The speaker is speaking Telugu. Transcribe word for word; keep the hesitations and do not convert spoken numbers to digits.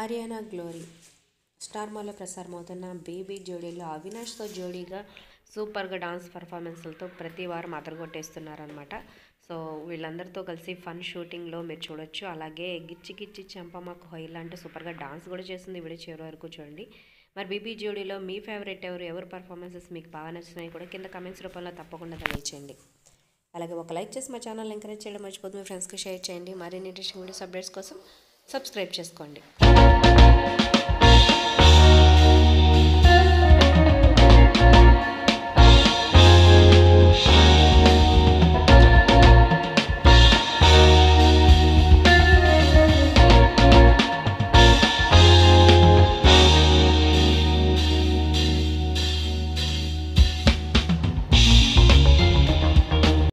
ఆర్యానా గ్లోరీ స్టార్ మాలో ప్రసారమవుతున్న బేబీ జోడీలో అవినాష్తో జోడీగా సూపర్గా డాన్స్ పర్ఫార్మెన్స్లతో ప్రతి వారం అదరగొట్టేస్తున్నారనమాట. సో వీళ్ళందరితో కలిసి ఫన్ షూటింగ్లో మీరు చూడొచ్చు. అలాగే గిచ్చి గిచ్చి చెంపమాకు హొయ్యలా అంటే సూపర్గా డాన్స్ కూడా చేస్తుంది. వీడియో చివరి వరకు చూడండి. మరి బేబీ జోడీలో మీ ఫేవరెట్ ఎవరు, ఎవరు పర్ఫార్మెన్సెస్ మీకు బాగా నచ్చినాయి కూడా కింద కమెంట్స్ రూపంలో తప్పకుండా తెలియచేయండి. అలాగే ఒక లైక్ చేసి మా ఛానల్ ఎంకరేజ్ చేయడం మర్చిపోతుంది. మీ ఫ్రెండ్స్కి షేర్ చేయండి. మరిన్ని ఇంట్రెస్టింగ్ వీడియోస్ అప్డేట్స్ కోసం సబ్స్క్రైబ్ చేసుకోండి.